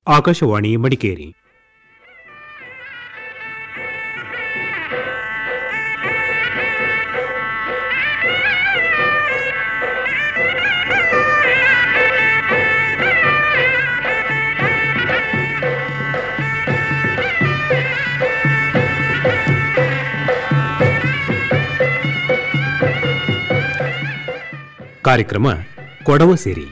ಆಕಾಶವಾಣಿ ಮಡಿಕೇರಿ. ಕಾರ್ಯಕ್ರಮ ಕೊಡವ ಸೇರಿ.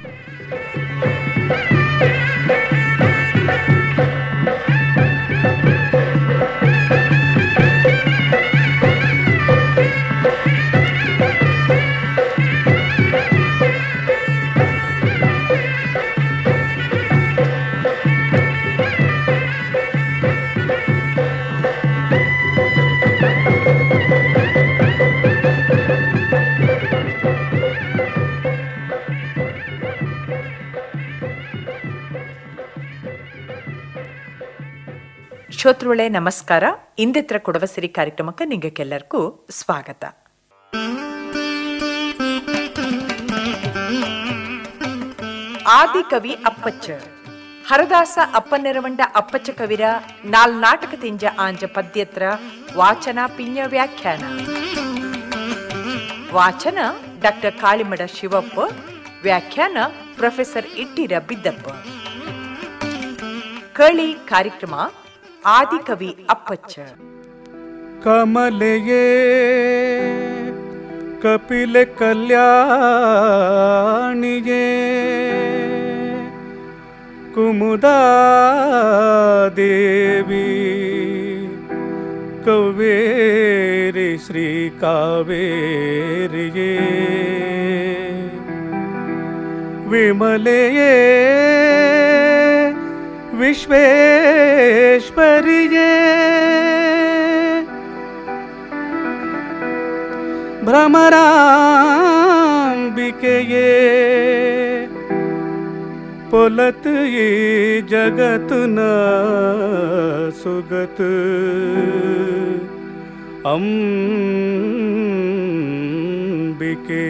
ಶ್ರೋತೃಗಳೇ ನಮಸ್ಕಾರ. ಇಂದಿತ್ರ ಕೊಡವಸಿರಿ ಕಾರ್ಯಕ್ರಮಕ್ಕೆ ನಿಮಗೆಲ್ಲರಿಗೂ ಸ್ವಾಗತ. ಆದಿಕವಿ ಅಪ್ಪಚ್ಚ ಹರದಾಸ ಅಪ್ಪನೆರವಂಡ ಅಪ್ಪಚ್ಚ ಕವಿರ ನಾಲ್ ನಾಟಕ ತಿಂಜ ಆಂಜ ಪದ್ಯತ್ರ ವಾಚನ ಪಿಂಜ ವ್ಯಾಖ್ಯಾನ. ವಾಚನ ಡಾಕ್ಟರ್ ಕಾಳಿಮಡ ಶಿವಪ್ಪ, ವ್ಯಾಖ್ಯಾನ ಪ್ರೊಫೆಸರ್ ಇಟ್ಟಿರ ಬಿದ್ದಪ್ಪ. ಕಳಿ ಕಾರ್ಯಕ್ರಮ ಆದಿಕವಿ ಅಪ್ಪಚ್ಚ. ಕಮಲೆಯೇ ಕಪಿಲೆ ಕಲ್ಯಾಣಿಯೇ ಕುಮುದಾದೇವಿ ಕವೇರಿ ಶ್ರೀ ಕಾವೇರಿಯೇ ವಿಮಲೆಯೇ ವಿಶ್ವೇಶ್ವರಿಯೇ ಭ್ರಮರಾಂಬಿಕೆಯೇ ಪೊಲತ್ ಈ ಜಗತ್ನ ಸುಗತ್ ಅಂಬಿಕೆ.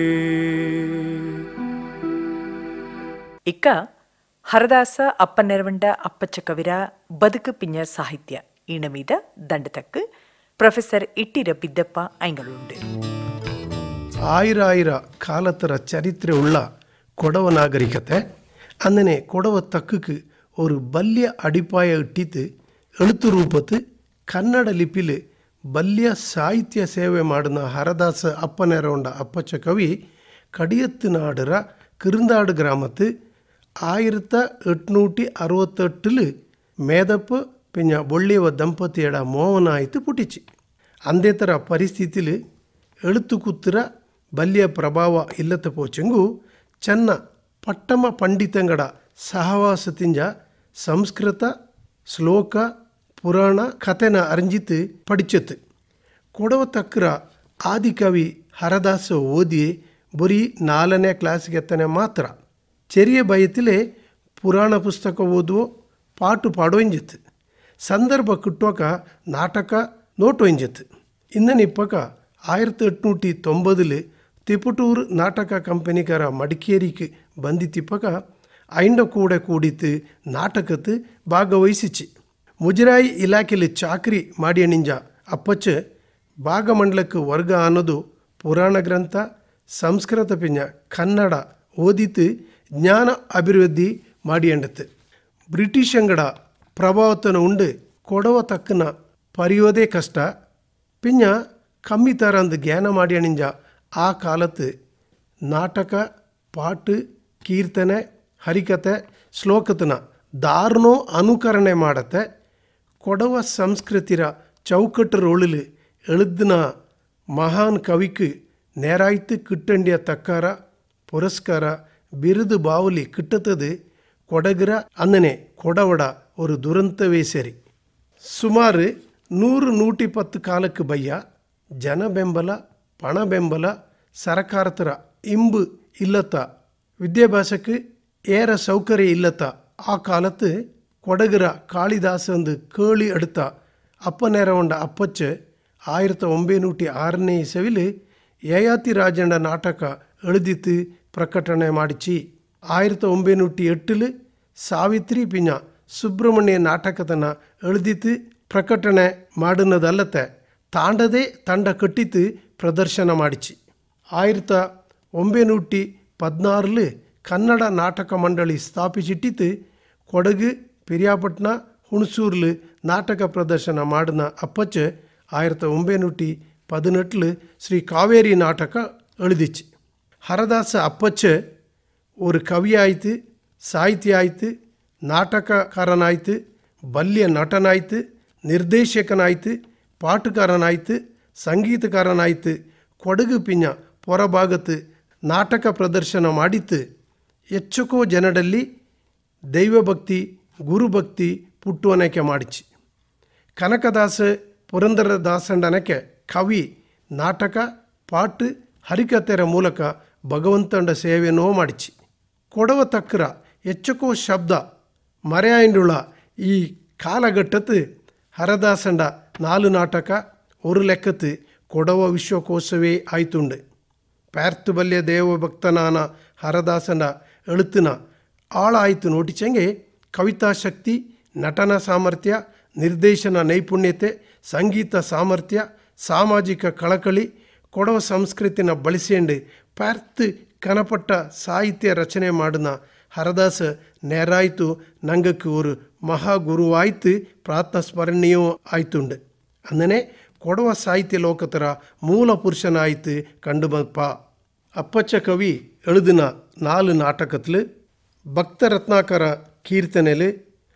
ಇಕ್ಕ ಹರದಾಸ ಅಪ್ಪನೆರವಂಡ ಅಪ್ಪಚ್ಚ ಕವಿರ ಬದುಕು ಪಿಂಜ ಸಾಹಿತ್ಯ ಈಣ ಮೀದ ದಂಡತಕ್ಕು ಪ್ರೊಫೆಸರ್ ಇಟ್ಟಿರ ಬಿದ್ದಪ್ಪ ಐಂಗಳುಂಡು. ஆயிர காலத்தர சரித்திர உள்ள கொடவ நாகரிகத்தை அந்தனே கொடவ தக்குக்கு ஒரு பல்ய அடிப்பாய இட்டித்து எழுத்து ரூபத்து ಕನ್ನಡ ಲಿಪಿಲಿ ಬಲ್ಯ ಸಾಹಿತ್ಯ ಸೇವೆ ಮಾಡಿದ ಹರದಾಸ ಅಪ್ಪನೆರವಂಡ ಅಪ್ಪಚ್ಚ ಕವಿ ಕಡಿಯತ್ತು ನಾಡರ ಕಿರುಂದಾಡು ಗ್ರಾಮத்து 1868 ಮೇದಪ್ಪ ಪಿಂಜ ಬೊಳ್ಳಿಯವ ದಂಪತಿಯಡ ಮೋಹನ ಆಯ್ತು ಪುಟಿಚಿ. ಅಂದೇ ಥರ ಪರಿಸ್ಥಿತಿಲಿ ಎಳುತು ಕೂತ್ರ ಬಲ್ಯ ಪ್ರಭಾವ ಇಲ್ಲತ್ತ ಪೋಚಂಗು ಚೆನ್ನ ಪಟ್ಟಮ ಪಂಡಿತಂಗಡ ಸಹವಾಸತಿಂಜ ಸಂಸ್ಕೃತ ಶ್ಲೋಕ ಪುರಾಣ ಕಥೆನ ಅರಂಜಿತು ಪಡಿಚತ್ತು. ಕೊಡವ ತಕ್ಕರ ಆದಿಕವಿ ಹರದಾಸ ಓದಿ ಬರೀ 4ನೇ ಕ್ಲಾಸ್ಗೆ ಎತ್ತನೆ ಮಾತ್ರ. ചെറിയ ಭಯತಿಲೆ ಪುರಾಣ ಪುಸ್ತಕ ಓದುವ ಪಾಟು ಪಾಡೋಂಜತ್ತು. ಸಂದರ್ಭ ಕಿಟ್ಟೋಕ ನಾಟಕ ನೋಟೋಂಜತ್ತು. ಇನ್ನನಿಪ್ಪಕ 1890 ತಿಪಟೂರು ನಾಟಕ ಕಂಪನಿಕರ ಮಡಿಕೇರಿಗೆ ಬಂದಿತ್ತಿಪ್ಪಕ ಐಂಡ ಕೂಡ ಕೂಡಿತ್ತು ನಾಟಕತ್ತು ಭಾಗವಹಿಸಿಚ್ಚಿ. ಮುಜರಾಯಿ ಇಲಾಖೆಯಲ್ಲಿ ಚಾಕ್ರಿ ಮಾಡಿಯಣಿಂಜ ಅಪ್ಪಚ್ಚ ಭಾಗಮಂಡಲಕ್ಕೆ ವರ್ಗ ಅನ್ನೋದು ಪುರಾಣ ಗ್ರಂಥ ಸಂಸ್ಕೃತ ಪಿಂಜ ಕನ್ನಡ ಓದಿತ್ತು ಜ್ಞಾನ ಅಭಿವೃದ್ಧಿ ಮಾಡಿಯಂಡತ್ತು. ಬ್ರಿಟಿಷಂಗಡ ಪ್ರಭಾವತನ ಉಂಡು ಕೊಡವ ತಕ್ಕನ ಪರಿಯೋದೇ ಕಷ್ಟ ಪಿಂಜ ಕಮ್ಮಿ ತರಂದು ಜ್ಞಾನ ಮಾಡಿಯಣಿಂಜ ಆ ಕಾಲತ್ತು ನಾಟಕ ಪಾಟು ಕೀರ್ತನೆ ಹರಿಕತೆ ಶ್ಲೋಕತನ ದಾರುಣೋ ಅನುಕರಣೆ ಮಾಡತ್ತೆ. ಕೊಡವ ಸಂಸ್ಕೃತಿರ ಚೌಕಟ್ಟರೊಳಲು ಎಳುದಿನ ಮಹಾನ್ ಕವಿக்கு நேராய்த்து கிட்டண்டிய தக்கார புரஸ்கார ಬಿರುದು ಬಾವಲಿ ಕಿಟ್ಟತದು ಕೊಡಗರ ಅಂದನೆ ಕೊಡವಡ ஒரு ದುರಂತವೇ ಸರಿ. ಸುಮಾರು 100-110 ಕಾಲಕ್ಕೆ ಬಯ್ಯ ಜನ ಬೆಂಬಲ ಪಣ ಬೆಂಬಲ ಸರಕಾರತರ ಇಂಬು ಇಲ್ಲತ್ತ ವಿದ್ಯಾಭ್ಯಾಸಕ್ಕೆ ಏರ ಸೌಕರ್ಯ ಇಲ್ಲತ್ತ ಆ ಕಾಲತ್ತು ಕೊಡಗರ ಕಾಳಿದಾಸಂದು ಕೇಳಿ அடுத்த ಅಪ್ಪನೆರವಂಡ ಅಪ್ಪಚ್ಚ 1906ನೇ ಇಸವಿಲಿ ಯಯಾತಿ ರಾಜಂಡ ನಾಟಕ ಎಳುದಿತ್ತು ಪ್ರಕಟಣೆ ಮಾಡಿಚಿ. 1908 ಸಾವಿತ್ರಿ ಪಿಂಜ ಸುಬ್ರಹ್ಮಣ್ಯ ನಾಟಕದನ್ನು ಎಳೆದಿತ್ತು ಪ್ರಕಟಣೆ ಮಾಡಿನದಲ್ಲತ್ತೆ ತಾಂಡದೇ ತಂಡ ಕಟ್ಟಿತ್ತು ಪ್ರದರ್ಶನ ಮಾಡಿಚಿ. 1916 ಕನ್ನಡ ನಾಟಕ ಮಂಡಳಿ ಸ್ಥಾಪಿಸಿಟ್ಟಿತ್ತು. ಕೊಡಗು, ಪೆರಿಯಾಪಟ್ಟಣ, ಹುಣಸೂರ್ಲು ನಾಟಕ ಪ್ರದರ್ಶನ ಮಾಡಿನ ಅಪ್ಪಚ್ಚ 1918 ಶ್ರೀ ಕಾವೇರಿ ನಾಟಕ எழுதிச்சு. ஹரதாச அப்பச்ச ஒரு கவியாய்த்து, சாಹಿತ್ಯ ಆಯ್ತು, ನಾಟಕಕಾರನಾಯ್ತು, ಬಲ್ಯ ನಟನಾಯ್ತು, ನಿರ್ದೇಶಕನಾಯ್ತು, ಪಾಟುಕಾರನಾಯ್ತು, ಸಂಗೀತಕಾರನಾಯ್ತು. ಕೊಡಗು ಪಿಂಜ ಪೊರಭಾಗತ್ತು ನಾಟಕ ಪ್ರದರ್ಶನ ಮಾಡಿತ್ತು. ಹೆಚ್ಚಕೋ ಜನರಲ್ಲಿ ದೈವಭಕ್ತಿ, ಗುರುಭಕ್ತಿ ಪುಟ್ಟುವನಕೆ ಮಾಡಿச்சு. ಕನಕದಾಸ ಪುರಂದರದಾಸಂಡನಕ್ಕೆ ಕವಿ, ನಾಟಕ, ಪಾಟು, ಹರಿಕತೆರ ಮೂಲಕ ಭಗವಂತಂಡ ಸೇವೆಯನ್ನೋ ಮಾಡಿச்சு. ಕೊಡವ ತಕ್ಕರ ಹೆಚ್ಚಕೋ ಶಬ್ದ ಮರೆಯಾಯಿಂಡುಳ ಈ ಕಾಲಘಟ್ಟತ್ತು ಹರದಾಸಂಡ 4 ನಾಟಕ ஒரு ಲೆಕ್ಕತ್ತು ಕೊಡವ ವಿಶ್ವಕೋಶವೇ ಆಯ್ತುಂಡು. ಪ್ಯಾರ್ತು ಬಲ್ಯ ದೇವಭಕ್ತನಾನ ಹರದಾಸನ ಎಳುತ್ತಿನ ಆಳ ಆಯ್ತು ನೋಟಿಚಂಗೆ ಕವಿತಾಶಕ್ತಿ, ನಟನ ಸಾಮರ್ಥ್ಯ, ನಿರ್ದೇಶನ ನೈಪುಣ್ಯತೆ, ಸಂಗೀತ ಸಾಮರ್ಥ್ಯ, ಸಾಮಾಜಿಕ ಕಳಕಳಿ, ಕೊಡವ ಸಂಸ್ಕೃತಿನ ಬಳಸಿಕೊಂಡು ಪ್ಯಾರ್ತು ಕನಪಟ್ಟ ಸಾಹಿತ್ಯ ರಚನೆ ಮಾಡಿನ ಹರದಾಸ ನೇರಾಯ್ತು ನಂಗಕ್ಕೆ ஒரு ಮಹಾ ಗುರುವಾಯ್ತು, ಪ್ರಾತ್ನ ಸ್ಮರಣೀಯೋ ಆಯ್ತುಂಡು. ಅಂದನೆ ಕೊಡವ ಸಾಹಿತ್ಯ ಲೋಕತರ ಮೂಲ ಪುರುಷನಾಯ್ತು ಕಂಡು ಬಂದಪ್ಪ. ಅಪ್ಪಚ್ಚ ಕವಿ ಎಳುದಿನ 4 ನಾಟಕತ್ಲು ಭಕ್ತ ರತ್ನಾಕರ ಕೀರ್ತನೆಲು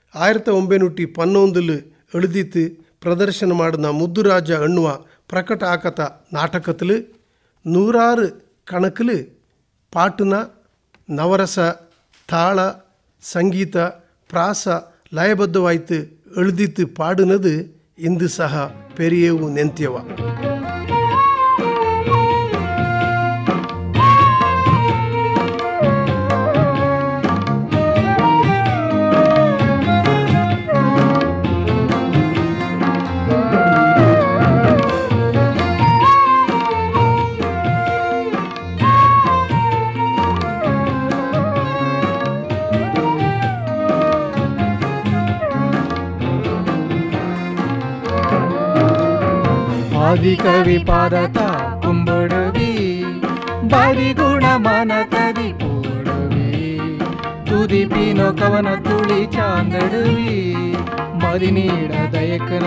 1911 ಎಳುದಿತ್ತು ಪ್ರದರ್ಶನ ಮಾಡಿದ ಮುದ್ದುರಾಜ ಎನ್ನುವ ಪ್ರಕಟ ಆಕತ ನಾಟಕತ್ಲು 100 ಕಣಕಲು ಪಾಟುನ, ನವರಸ, ತಾಳ, ಸಂಗೀತ, ಪ್ರಾಸ ಲಯಬದ್ಧವಾಯ್ತು ಎಳುದಿತ್ತು ಪಾಡುನದು ಇಂದು ಸಹ ಪೆರಿಯವು ನೆಂತ್ಯವ. ಆದಿಕವಿ ಪಾದತ ಕುಂಬುಡುವಿ, ಬರಿಗುಣ ಮನತದಿ ಕೂಡುವಿ, ತುದಿಪಿನೋ ಕವನ ತುಳಿ ಚಾಂದಡುವಿ, ಮದಿ ನೀಡ ದಯಕನ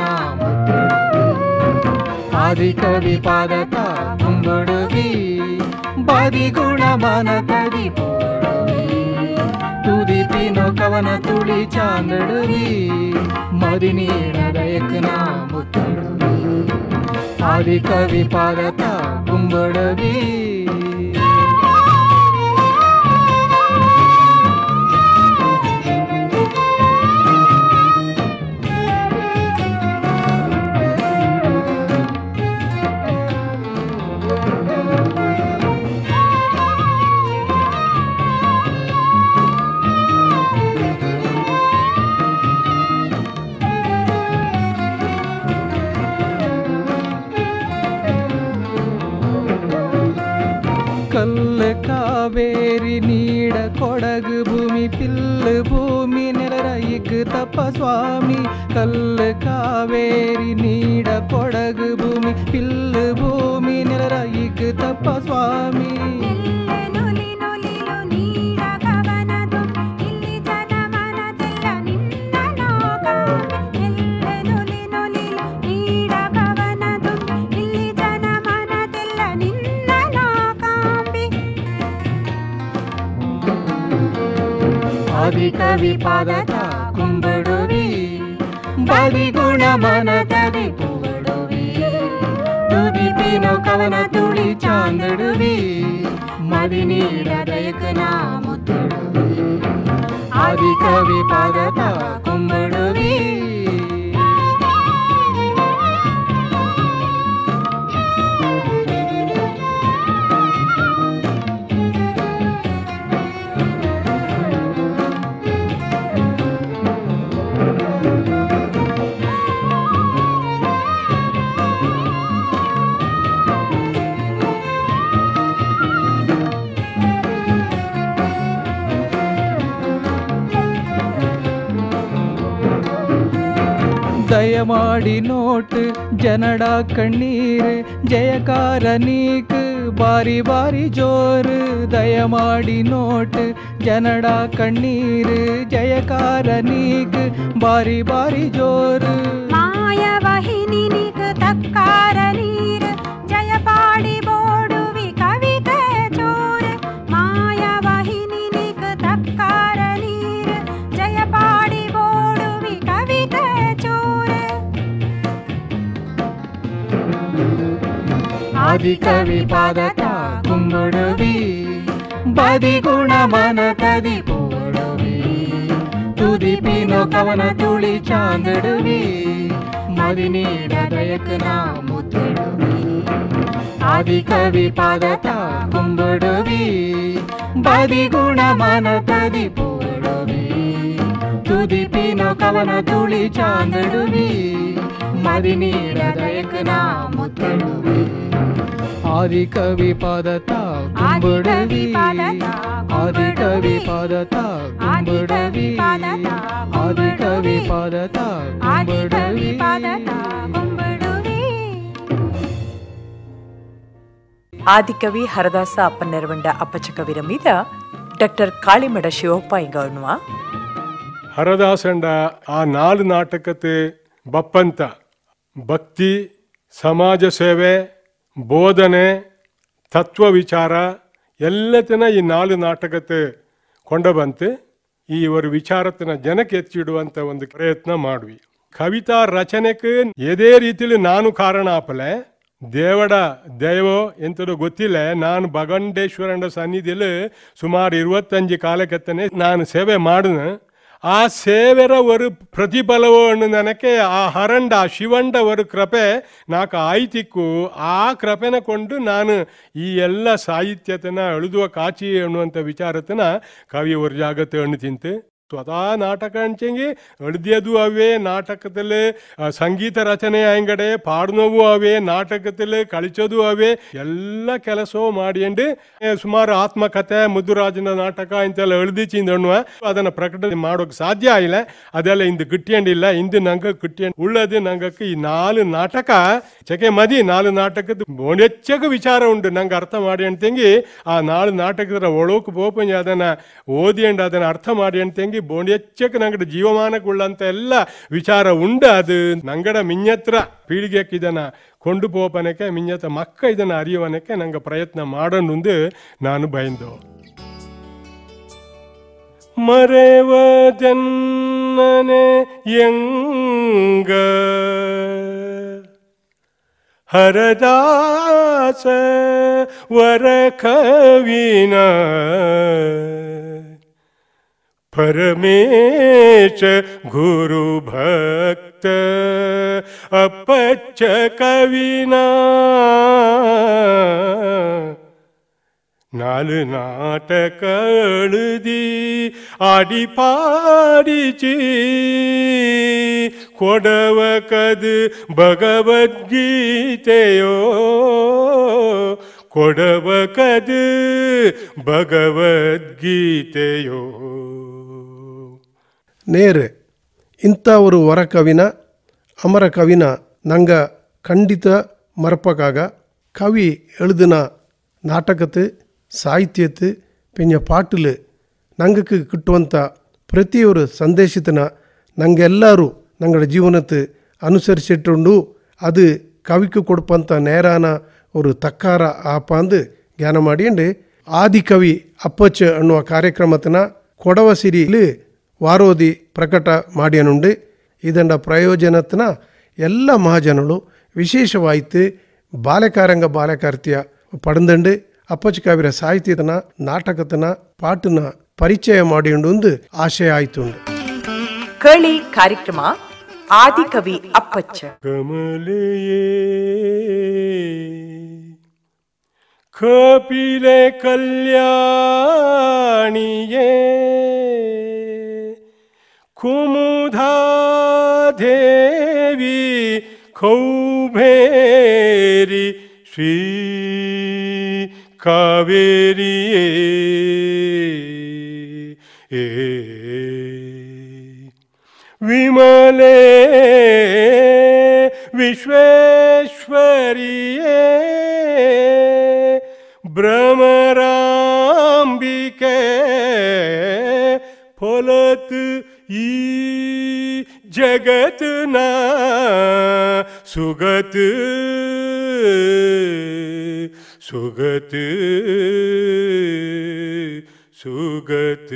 ಆದಿಕವಿ ಪಾದತ ಕುಂಬುಡುವಿ, ಬರಿಗುಣ ಮನತದಿ ಕೂಡುವಿ, ತುದಿಪಿನೋ ಕವನ ತುಳಿ ಚಾಂದಡುವಿ, ಮದಿ ನೀಡ ದಯಕನ ಮುತ್ತಡುವಿ, ಆದಿಕವಿ ಪಾದತ ಕುಂಬುಡುವಿ. ಕಲ್ಲು ಕಾವೇರಿ ನೀಡ ಕೊಡಗು ಭೂಮಿ, ಪಿಲ್ಲು ಭೂಮಿ ನೆಲರ ಇಕ್ ತಪ್ಪ ಸ್ವಾಮಿ. ಕಲ್ಲು ಕಾವೇರಿ ನೀಡ ಕೊಡಗು ಭೂಮಿ, ಪಿಲ್ಲು ಭೂಮಿ ನೆಲರ ಇಕ್ ತಪ್ಪ ಸ್ವಾಮಿ. ಆದಿಕವಿ ಪಾದತ ಕುಂಬುಡುವಿ, ಬರಿಗುಣ ಮನತದಿ ಕೂಡುವಿ, ತುದಿಪಿನೋ ಕವನ ತುಳಿ ಚಾಂದಡುವಿ, ಮದಿ ನೀಡ ದಯಕನ ಮುತ್ತಡುವಿ, ಆದಿಕವಿ ಪಾದತ ಕುಂಬುಡುವಿ. ದಯಮಾಡಿ ನೋಟ್ ಜನಡ ಕಣ್ಣೀರ್ ಜಯಕಾರ ನೀಕ್ ಬಾರಿ ಬಾರಿ ಜೋರ್ ದಯಮಾಡಿ ನೋಟ್ ಜನಡ ಕಣ್ಣೀರ್ ಜಯಕಾರ ನೀಕ್ ಬಾರಿ ಬಾರಿ ಜೋರ್ ಮಾಯವಾಹಿನಿ ನೀಕ್ ತಕ್ಕಾರ ನೀರ್ ಜಯಪಾಡಿ ಬೋಡುವಿ ಕವಿತೆ ಚೋರ್ ಮಾಯವಾಹಿನಿ ನೀಕ್ ತಕ್ಕಾರ ನೀರ್ ಜಯಪಾಡಿ ಬೋಡುವಿ ಕವಿತೆ ಚೋರ್ ಆದಿಕವಿ ಪಾದತ ಕುಂಬುಡುವಿ ಬದಿಗುಣ ಮನ ತದಿ ಪೋಡುವಿ ತುದಿಪಿನೋ ಕವನ ತುಳಿ ಚಾಂದಡುವಿ ಮದಿ ನೀಡ ದಯಕನ ಮುದ್ದಿಡುವಿ ಆದಿಕವಿ ಪಾದತ ಕುಂಬುಡುವಿ ಬದಿಗುಣ ಮನ ತದಿ ಪೋಡುವಿ ತುದಿಪಿನೋ ಕವನ ತುಳಿ ಚಾಂದಡುವಿ ಮದಿ ನೀಡ ದಯಕನ ಮುದ್ದಿಡುವಿ ಆದಿಕವಿ ಪಾದತ ಕುಂಬುಡುವಿ ಆದಿಕವಿ ಪಾದತ ಕುಂಬುಡುವಿ ಆದಿಕವಿ ಪಾದತ ಕುಂಬುಡುವಿ ఆదికవి హరదాస అప్పన్నెరవండ అప్పచ్చ కవిర మీద డాక్టర్ కాళిమడ ಶಿವಪ್ಪ ಇಂಗಣ್ಣುವ ಹರದಾಸಂಡ ಆ 4 ನಾಟಕತೆ ಬಪ್ಪಂತ ಭಕ್ತಿ ಸಮಾಜ ಸೇವೆ ಬೋಧನೆ ತತ್ವ ವಿಚಾರ ಎಲ್ಲತನ ಈ 4 ನಾಟಕತೆ ಕೊಂಡಬಂತು ಈ ಇವರು ವಿಚಾರತನ ಜನಕ್ಕೆ ಎತ್ತಿಡುವಂಥ ಒಂದು ಪ್ರಯತ್ನ ಮಾಡ್ವಿ ಕವಿತಾ ರಚನೆಗೆ ಎದೇ ರೀತಿಲಿ ನಾನು ಕಾರಣ ಆಪಲೆ ದೇವಡ ದಯವೋ ಎಂತದೋ ಗೊತ್ತಿಲ್ಲ ನಾನು ಭಗವಂಡೇಶ್ವರಂಡ ಸನ್ನಿಧಿಯಲ್ಲಿ ಸುಮಾರು 25 ಕಾಲಕ್ಕೆತ್ತನೆ ನಾನು ಸೇವೆ ಮಾಡಿದ ಆ ಸೇವೆರ ಒಂದು ಪ್ರತಿಫಲವೋ ನನಗೆ ಆ ಹರಂಡ ಶಿವಂಡ ಒಂದು ಕೃಪೆ ನಾಲ್ಕು ಆಯ್ತಿಕ್ಕು ಆ ಕೃಪೆನ ಕೊಂಡು ನಾನು ಈ ಎಲ್ಲ ಸಾಹಿತ್ಯತನ ಎಳುದುವ ಕಾಚಿ ಅನ್ನುವಂಥ ವಿಚಾರತನ ಕವಿ ಅವ್ರ ಜಾಗತ್ತೆ ಹಣ್ಣು ತಿಂತು ಸ್ವತಃ ನಾಟಕ ಅಂಚಂಗಿ ಎಳ್ದಿಯದು ಅವೇ ನಾಟಕದಲ್ಲಿ ಸಂಗೀತ ರಚನೆ ಅಂಗಡೆ ಪಾಡ್ನೋವು ಅವೇ ನಾಟಕದಲ್ಲಿ ಕಳಿಸೋದು ಅವೇ ಎಲ್ಲ ಕೆಲಸವೂ ಮಾಡಿಯಂಡು ಸುಮಾರು ಆತ್ಮಕಥೆ ಮುದ್ದುರಾಜನ ನಾಟಕ ಇಂತೆಲ್ಲ ಎಳ್ದಿಚಿಂದಣ್ಣುವ ಅದನ್ನು ಪ್ರಕಟಣೆ ಮಾಡೋಕೆ ಸಾಧ್ಯ ಇಲ್ಲ ಅದೆಲ್ಲ ಇಂದು ಗಿಟ್ಟಿಯಂಡಿಲ್ಲ ಇಂದು ನಂಗೆ ಗಿಟ್ಟಿಯಂಡು ಉಳ್ಳದು ನಂಗಕ್ಕೆ ಈ 4 ನಾಟಕ ಚಕೆ ಮದಿ 4 ನಾಟಕದ ಹೆಚ್ಚಗ ವಿಚಾರ ಉಂಟು ನಂಗೆ ಅರ್ಥ ಮಾಡಿ ಅಂತಂಗಿ ಆ 4 ನಾಟಕದ ಒಳೋಕು ಪೋಪಂಜಿ ಅದನ್ನು ಓದಿ ಅಂಡ್ ಅದನ್ನು ಅರ್ಥ ಮಾಡಿ ಅಂತಂಗಿ ಬೋಂಡಿ ಹೆಚ್ಚಕ್ಕೆ ನಂಗಡ ಜೀವಮಾನಕ್ಕುಳ್ಳಂತ ಎಲ್ಲ ವಿಚಾರ ಉಂಡು ಅದು ನಂಗಡ ಮಿഞ്ഞತ್ರ ಪೀಳಿಗೆಕ್ಕೆ ಇದನ್ನು ಕೊಂಡು ಪೋಪನಕ್ಕೆ ಮಿഞ്ഞತ್ತ ಮಕ್ಕ ಇದನ್ನು ಅರಿಯುವನಕ್ಕೆ ನಂಗೆ ಪ್ರಯತ್ನ ಮಾಡೋಣುಂದು ನಾನು ಬಯಂದು ಮರೆವದನ್ನನೆ ಎಂಗ ಹರದಾಸ ವರ ಕವಿನ ಪರಮೇಶ ಗುರು ಭಕ್ತ ಅಪ್ಪಚ್ಚ ಕವಿನ 4 ನಾಟಕ ಎಳುದಿ ಆಡಿ ಪಾಡಿಚಿ ಕೊಡವಕದು ಭಗವದ್ಗೀತೆಯೋ ಕೊಡವಕದು ಭಗವದ್ಗೀತೆಯೋ ನೇರೆ ಇಂಥ ஒரு ವರ ಕವಿನ ಅಮರ ಕವಿನ ನಂಗ ಖಂಡಿತ ಮರಪಕಾಗ ಕವಿ எழுதின ನಾಟಕத்து ಸಾಹಿತ್ಯத்து ಪಿಂಜ ಪಾಟಲು ನಂಗಕ್ಕೆ ಕಿಟ್ಟುವಂಥ ಪ್ರತಿಯೊರು ಸಂದೇಶತನ ನಂಗೆಲ್ಲರೂ ನಂಗಡ ಜೀವನತ್ತು ಅನುಸರಿಸಿಟ್ಟುಂಡು ಅದು ಕವಿக்கு ಕೊಡ್ಪಂಥ ನೇರಾನ ஒரு ತಕ್ಕಾರ ಆಪಂದು ಜ್ಞಾನ ಮಾಡಿಯಂಡು ಆದಿಕವಿ ಅಪ್ಪಚ್ಚ ಅನ್ನುವ ಕಾರ್ಯಕ್ರಮತನ ಕೊಡವ ಸಿರಿಲಿ ವಾರೋದಿ ಪ್ರಕಟ ಮಾಡಿಯನುಂಡು ಇದರ ಪ್ರಯೋಜನತನ ಎಲ್ಲ ಮಹಾಜನಗಳು ವಿಶೇಷವಾಯಿತು ಬಾಲಕಾರಂಗ ಬಾಲಕಾರ್ತಿಯ ಪಡೆದಂಡು ಅಪ್ಪಚ್ಚ ಕವಿರ ಸಾಹಿತ್ಯತನ ನಾಟಕತನ ಪಾಟನ ಪರಿಚಯ ಮಾಡಿಯುಂಡು ಆಶಯ ಆಯ್ತು ಕಳಿ ಕಾರ್ಯಕ್ರಮ ಆದಿಕವಿ ಅಪ್ಪಚ್ಚ ಕಮಲೆಯೇ ಕಪಿಲೆ ಕಲ್ಯಾಣಿಯೇ ಕುಮುಧಾ ದೇವಿ ಕೌಬೇರಿ ಶ್ರೀ ಕಾವೇರಿಯೇ ವಿಮಲೇ ವಿಶ್ವೇಶ್ವರಿಯೇ ಭ್ರಮರಾಂಬಿಕೆ ಫಲತ್ ಈ ಜಗತ್ನ ಸುಗತ್ ಸುಗತ್ ಸುಗತ್.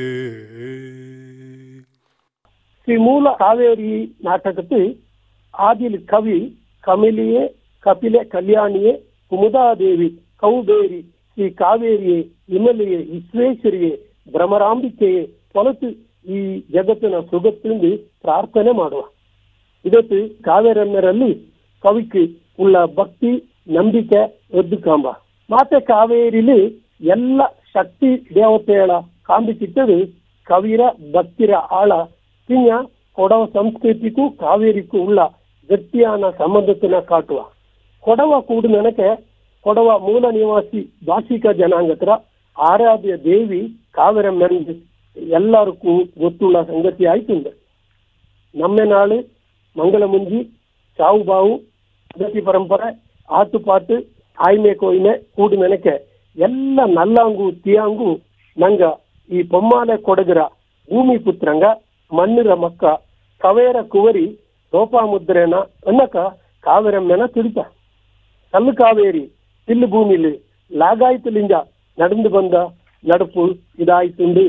ಶ್ರೀ ಮೂಲ ಕಾವೇರಿ ನಾಟಕத்து ஆதில் கவி கமலியே கபில கல்யாணியே குமுதாதேவி ಕೌಬೇರಿ ಶ್ರೀ ಕಾವೇರಿಯೇ ವಿಮಲೆಯೇ ವಿಶ್ವೇಶ್ವರಿಯೇ ಭ್ರಮರಾಂಬಿಕೆಯೇ ಹೊಲತು ಈ ಜಗತ್ತಿನ ಸುಗತ್ತಿಂದು ಪ್ರಾರ್ಥನೆ ಮಾಡುವ. ಇದತ್ತು ಕಾವೇರನ್ನರಲ್ಲಿ ಕವಿக்கு உள்ள பக்தி ನಂಬಿಕೆ ಎದ್ದುಕಾಂಬ ಮಾತೆ ಕಾವೇರಿಲಿ ಎಲ್ಲ ಶಕ್ತಿ ದೇವತೆಗಳ ಕಾಂಬಿಸಿಟ್ಟದು ಕವಿರ ಭಕ್ತಿರ ಆಳ ಪಿಂಜ ಕೊಡವ ಸಂಸ್ಕೃತಿಗೂ ಕಾವೇರಿಗೂ ಉಳ್ಳ ಗಟ್ಟಿಯಾನ ಸಂಬಂಧத்திನ ಕಾಟುವ. ಕೊಡವ ಕೂಡು ನನಗೆ ಕೊಡವ ಮೂಲ ನಿವಾಸಿ ಭಾಷಿಕ ಜನಾಂಗತರ ಆರಾಧ್ಯ ದೇವಿ ಕಾವೇರಮ್ಮನಿಗೆ ಎಲ್ಲರಿಗೂ ಗೊತ್ತುಳ್ಳ ಸಂಗತಿ ಆಯ್ತುಂಡ. ನಮ್ಮೆ ನಾಳು ಮಂಗಲ ಮುಂಜಿ ಚಾವು ಬಾವು ಪದ್ಧತಿ ಪರಂಪರೆ ಆಟುಪಾಟು ಆಯ್ಮೆ ಕೊಯ್ಮೆ ಕೂಡು ನನಗೆ ಎಲ್ಲ ನಲ್ಲಾಂಗು ತಿಯಾಂಗು ನಂಗ ಈ ಪೊಮ್ಮಾಲೆ ಕೊಡಗರ ಭೂಮಿ ಪುತ್ರಂಗ ಮಣ್ಣಿರ ಮಕ್ಕ ಕವೇರ ಕುವರಿ ಲೋಪಾಮುದ್ರೇನ ಅನ್ನಕ ಕಾವೇರಮ್ಮೆನ ತಿಳಿತ. ಕಲ್ಲು ಕಾವೇರಿ ತಿಲ್ಲು ಭೂಮಿಲಿ ಲಾಗಾಯ್ತಲಿಂಜ ನಡೆದು ಬಂದ ನಡುಪು ಇದಾಯ್ತುಂಡು.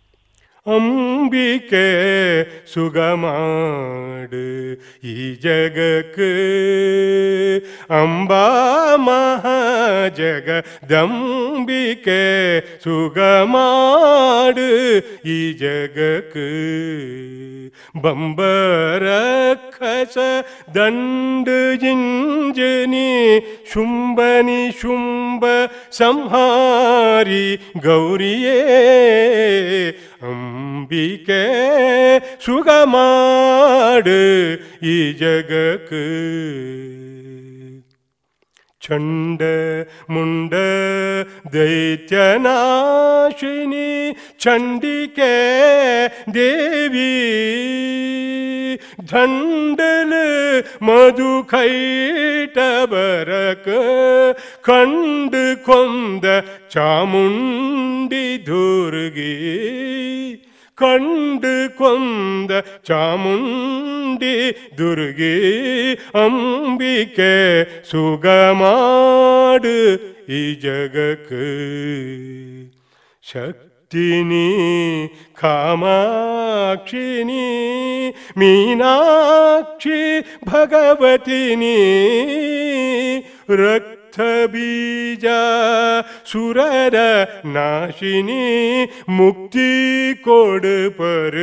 ಅಂಬಿಕೆ ಸುಗಮಾಡು ಈ ಜಗಕ್ಕೆ ಅಂಬಾ ಮಹಾಜಗದಂಬಿಕೆ ಸುಗಮಾಡು ಈ ಜಗಕ್ಕೆ ಬಂಬರಖಸ ದಂಡ ಜಿಂಜನಿ ಶುಂಭನಿ ಶುಂಭ ಸಂಹಾರಿ ಗೌರಿಯೇ ಅಂಬಿಕೆ ಸುಗಮಾಡು ಈ ಜಗಕ್ಕೆ ಚಂಡ ಮುಂಡ ದೈತ್ಯನಾಶಿನಿ ಚಂಡಿಕೆ ದೇವಿ ಧಂಡಲ ಮಧು ಕೈಟ ಬರಕ ಕಂಡು ಕೊಂದ ಚಾಮುಂಡಿ ದುರ್ಗಿ ಕಂಡು ಕೊಂದ ಚಾಮುಂಡಿ ದುರ್ಗಿ ಅಂಬಿಕೆ ಸುಗಮಾಡು ಈ ಜಗಕ್ಕೆ ಶಕ್ತಿನಿ ಕಾಮಾಕ್ಷಿನಿ ಮೀನಾಕ್ಷಿ ಭಗವತಿನಿ ರಕ್ತ ಬೀಜ ಸುರರ ನಾಶಿನಿ ಮುಕ್ತಿ ಕೊಡು ಪರ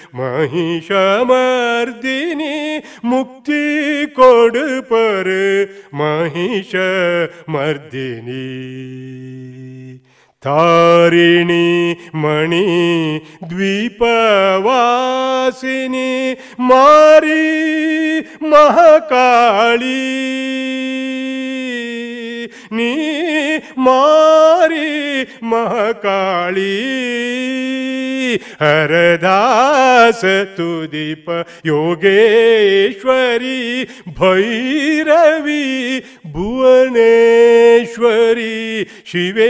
ಮಹಿಷಮರ್ದಿನಿ ಮುಕ್ತಿ ಕೊಡು ಪರ ಮಹಿಷ ಮರ್ದಿನಿ ತಾರಿಣಿ ಮಣಿ ದ್ವೀಪವಾಸಿನಿ ಮಾರಿ ಮಹಾಕಾಳಿ ನೀ ಮಾರಿ ಮಹಾಕಾಳಿ ಹರದಾಸ ತುದೀಪ ಯೋಗೇಶ್ವರಿ ಭೈರವಿ ಭುವನೇಶ್ವರಿ ಶಿವೇ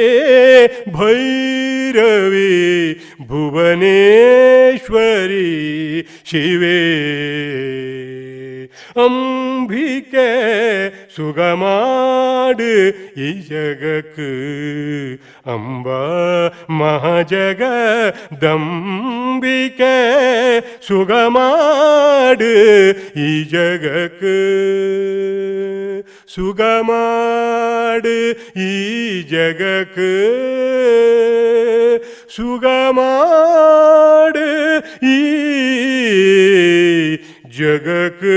ಭೈರವಿ ಭುವನೇಶ್ವರಿ ಶಿವೇ ಅಂಬಿಕೆ ಸುಗಮಾಡು ಈ ಜಗಕ್ಕೆ ಅಂಬಾ ಮಹಾಜಗದಂಬಿಕೆ ಸುಗಮಾಡು ಈ ಜಗಕ್ಕೆ ಸುಗಮಾಡು ಈ ಜಗಕ್ಕೆ ಸುಗಮಾಡು ಈ ಜಗಕ್ಕೆ.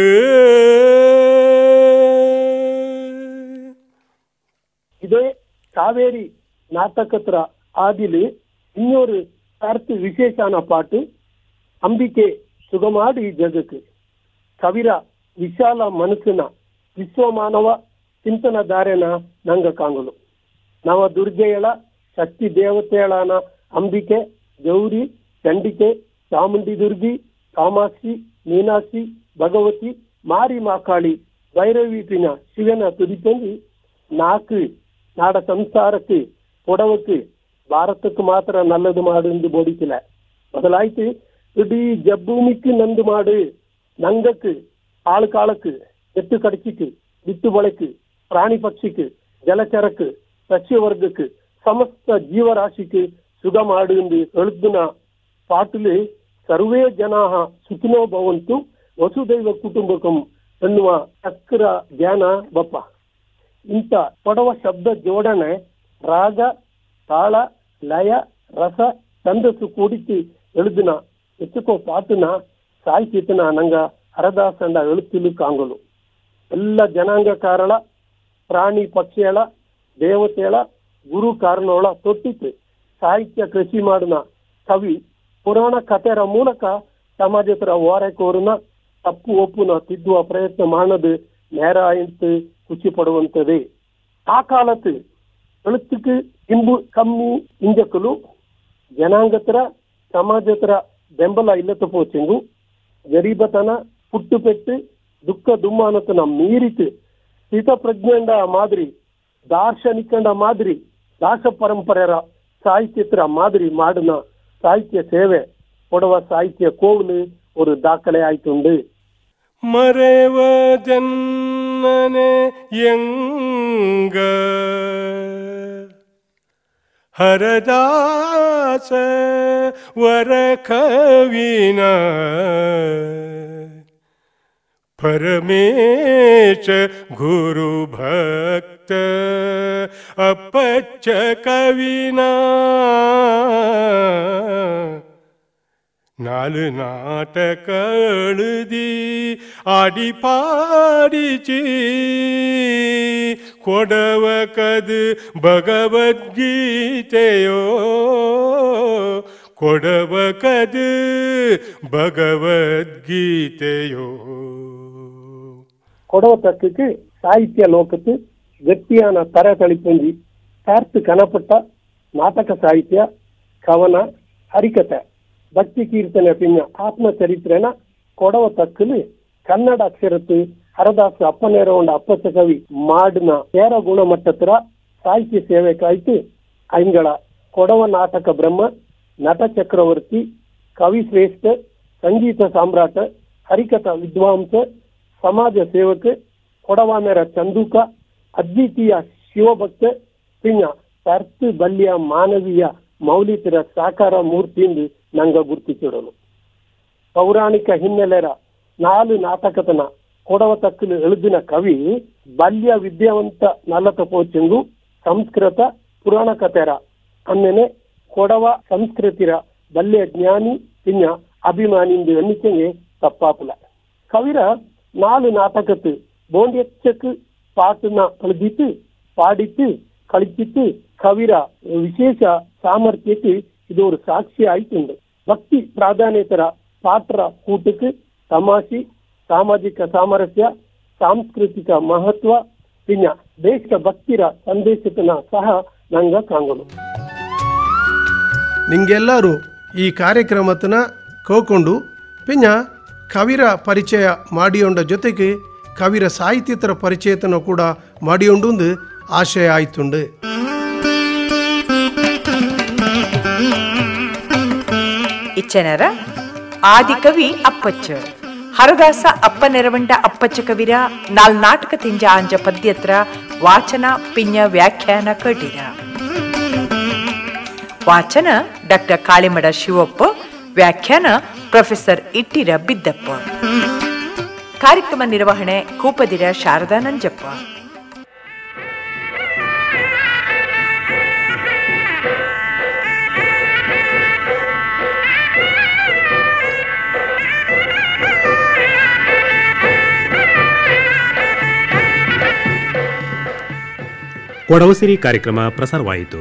இதே காவேரி நாட்டகத்துல ஆதிலு இன்னொரு கருத்து விசேஷான பாட்டு ಅಂಬಿಕೆ ಸುಗಮಾಡು ಈ ಜಗಕ್ಕೆ. ಕವಿರ ವಿಶಾಲ ಮನಸ್ಸಿನ ವಿಶ್ವಮಾನವ ಚಿಂತನಧಾರೆನ ನಂಗ ಕಾಂಗಲು ನವ ದುರ್ಗೆಯಳ ಶಕ್ತಿ ದೇವತೆಗಳಾನ ಅಂಬಿಕೆ ಗೌರಿ ಚಂಡಿಕೆ ಚಾಮುಂಡಿ ದುರ್ಗಿ ಕಾಮಾಕ್ಷಿ ಮೀನಾಕ್ಷಿ ಭಗವತಿ ಮಾರಿ ಮಾಕಾಳಿ ಭೈರವಿ ಪಿನ ಶಿವನ ತುದಿಪಂದು ನಾಕು ನಾಡ ಸಂಸಾರಕ್ಕೆ ಕೊಡವಕ್ಕೆ ಭಾರತಕ್ಕೆ ಮಾತ್ರ ನಲ್ಲದು ಮಾಡು ಎಂದು ಬೋಡಿಸಿಲ್ಲ. ಬದಲಾಯ್ತು ಇಡೀ ಜಬ್ಬೂಮಿக்கு ನಂದು ಮಾಡು, ನಂಗಕ್ಕೆ ஆளுக்காளுக்கு எட்டு கடைசிக்கு வித்து வளைக்கு பிராணி பட்சிக்கு ஜலச்சரக்கு சசிய வர்க்கக்கு ಸಮಸ್ತ ಜೀವರಾಶಿಗೆ ಸುಗಮಾಡು ಎಂದು எழுதுன ಪಾಟುಲು ಸರ್ವೇ ಜನಾಹ ಸುಖಿನೋ ಭವಂತು ವಸುದೈವ ಕುಟುಂಬಕಂ ಎನ್ನುವ ಚಕ್ರ ಜ್ಞಾನ ಬಪ್ಪ. ಇಂಥ ಕೊಡವ ಶಬ್ದ ಜೋಡಣೆ ರಾಗ ತಾಳ ಲಯ ರಸ ಛಂದಸ್ಸು ಕೂಡಿಸಿ எழுதுನ ಎಚ್ಚುಕೋ ಪಾಟುನ ಸಾಹಿತ್ಯನ ನಂಗ ಹರದಾಸಂಡ ಎಳುತ್ತಿಲು ಕಾಂಗಲು. ಎಲ್ಲ ಜನಾಂಗ ಕಾರಳ ಪ್ರಾಣಿ ಪಕ್ಷಿಗಳ ದೇವತೆಗಳ ಗುರು ಕಾರಣೋಳ ತೊಟ್ಟಿತ್ತು ಸಾಹಿತ್ಯ ಕೃಷಿ ಮಾಡಿನ ಕವಿ ಪುರಾಣ ಕಥೆರ ಮೂಲಕ ಸಮಾಜತರ ಓರೆಕೋರನ ತಪ್ಪು ಒಪ್ಪುನ ತಿದ್ದುವ ಪ್ರಯತ್ನ ಮಾಡದು ನೇರ ಎಂತು ಖುಷಿ ಪಡುವಂತದೆ. ಆ ಕಾಲತ್ತು ಎಳುತ್ತುக்கு ಇಂಬು ಕಮ್ಮಿ ಇಂಜಕಲು ಜನಾಂಗತರ ಸಮಾಜತರ ಬೆಂಬಲ ಇಲ್ಲದ ಪೋಚೆಂಗು ಗರೀಬತನ ಪುಟ್ಟುಪೆಟ್ಟು ದುಃಖ ದುಮ್ಮಾನತನ ಮೀರಿತು ಸ್ಥಿತಪ್ರಜ್ಞಂಡ ಮಾದರಿ ದಾರ್ಶನಿಕಂಡ ಮಾದರಿ ದಾಸ ಪರಂಪರೆಯ ಸಾಹಿತ್ಯತರ ಮಾದರಿ ಮಾಡಿನ ಸಾಹಿತ್ಯ ಸೇವೆ ಕೊಡುವ ಸಾಹಿತ್ಯ ಕೋವಲು ஒரு ದಾಖಲೆ ಆಯ್ತುಂಡು. ಮರೆವದನ್ನನೆ ಎಂಗ ಹರದಾಸ ವರ ಕವಿನ ಪರಮೇಶ ಗುರು ಭಕ್ತ ಅಪ್ಪಚ್ಚ ಕವಿನ ನಾಲು ನಾಟಕ எழுதி ಆಡಿ ಪಾಡಿಚಿ ಕೊಡವಕದು ಭಗವದ್ಗೀತೆಯೋ ಕೊಡವಕದು ಭಗವದ್ಗೀತೆಯೋ. ಕೊಡವತಕ್ಕೆ ಸಾಹಿತ್ಯ ಲೋಕಕ್ಕೆ ಗಟ್ಟಿಯಾನ ತರ ತಳಿಪಂಜಿ ಸಾರ್ಥ ಕನಪಟ್ಟ ನಾಟಕ ಸಾಹಿತ್ಯ ಕವನ ಹರಿಕತೆ ಭಕ್ತಿ ಕೀರ್ತನೆ ಪಿನ್ನ ಆತ್ಮಚರಿತ್ರೆನ ಕೊಡವ ತಕ್ಕಲು ಕನ್ನಡ ಅಕ್ಷರತ್ತು ಹರದಾಸ ಅಪ್ಪನೇರಗೊಂಡ ಅಪ್ಪಚ್ಚ ಕವಿ ಮಾಡಿನ ಸೇರ ಗುಣಮಟ್ಟತರ ಸಾಹಿತ್ಯ ಸೇವೆಕಾಯ್ತು ಐಂಗಳ ಕೊಡವ ನಾಟಕ ಬ್ರಹ್ಮ, ನಟ ಚಕ್ರವರ್ತಿ, ಕವಿ ಶ್ರೇಷ್ಠ, ಸಂಗೀತ ಸಾಮ್ರಾಟ, ಹರಿಕಥಾ ವಿದ್ವಾಂಸ, ಸಮಾಜ ಸೇವಕ, ಕೊಡವಾಮೇರ ಚಂದೂಕ, ಅದ್ವಿತೀಯ ಶಿವಭಕ್ತ ಪಿನ್ನ ಸರ್ತು ಬಲ್ಯ ಮಾನವೀಯ ಮೌಲಿತರ ಸಾಕಾರ ಮೂರ್ತಿಯಿಂದ ನಂಗ ಗುರ್ತಿಸಿಡಲು. ಪೌರಾಣಿಕ ಹಿನ್ನೆಲೆರ 4 ನಾಟಕತನ ಕೊಡವ ತಕ್ಕಲು ಎಳುದಿನ ಕವಿ ಬಾಲ್ಯ ವಿದ್ಯಾವಂತ ನಲ್ಲತ ಪೋಚೆಂಗು ಸಂಸ್ಕೃತ ಪುರಾಣ ಕಥೆರ ಅನ್ನೆನೆ ಕೊಡವ ಸಂಸ್ಕೃತಿರ ಬಲ್ಯ ಜ್ಞಾನಿ ಪಿನ್ನ ಅಭಿಮಾನಿಂದು ಎನ್ನಿಕೆಂಗೆ ತಪ್ಪಾಪುಲ. ಕವಿರ 4 ನಾಟಕತ್ತು ಬೋಂಡೆಚ್ಚಕ್ಕೆ ಪಾಟನ್ನ ಕಳೆದಿತ್ತು ಪಾಡಿತ್ತು ಕಳಿಸಿತ್ತು ಕವಿರ ವಿಶೇಷ ಸಾಮರ್ಥ್ಯಕ್ಕೆ ಇದು ஒரு ಸಾಕ್ಷಿ ಆಯ್ತುಂಡು. ಭಕ್ತಿ ಪ್ರಾಧಾನ್ಯತರ ಪಾತ್ರ ಕೂಟಕ್ಕೆ ತಮಾಷೆ, ಸಾಮಾಜಿಕ ಸಾಮರಸ್ಯ, ಸಾಂಸ್ಕೃತಿಕ ಮಹತ್ವ ಪಿನ್ನ ದೇಶ ಭಕ್ತಿರ ಸಂದೇಶತನ ಸಹ ನಂಗ ಕಾಂಗಲು. ನಿಂಗೆಲ್ಲರೂ ಈ ಕಾರ್ಯಕ್ರಮತನ ಕೋಕೊಂಡು ಪಿನ್ನ ಕವಿರ ಪರಿಚಯ ಮಾಡಿಯೊಂಡ ಜೊತೆಗೆ ಕವಿರ ಸಾಹಿತ್ಯತರ ಪರಿಚಯತನ ಕೂಡ ಮಾಡಿಯೊಂಡು ಆಶಯ ಆಯ್ತುಂಡು. ಇಚ್ಚನರ ಆದಿಕವಿ ಅಪ್ಪಚ್ಚ ಹರದಾಸ ಅಪ್ಪ ನೆರವಂಡ ಅಪ್ಪಚ್ಚ ಕವಿರ 4 ನಾಟಕ ತಿಂಜ ಆಂಜ ಪದ್ಯತ್ರ ವಾಚನ ಪಿಂಜ ವ್ಯಾಖ್ಯಾನ ಕಟ್ಟಿರ. ವಾಚನ ಡಾಕ್ಟರ್ ಕಾಳಿಮಡ ಶಿವಪ್ಪ, ವ್ಯಾಖ್ಯಾನ ಪ್ರೊಫೆಸರ್ ಇಟ್ಟಿರ ಬಿದ್ದಪ್ಪ. ಕಾರ್ಯಕ್ರಮ ನಿರ್ವಹಣೆ ಕೂಪದಿರ ಶಾರದಾ ನಂಜಪ್ಪ. ಕೊಡವಸಿರಿ ಕಾರ್ಯಕ್ರಮ ಪ್ರಸಾರವಾಯಿತು.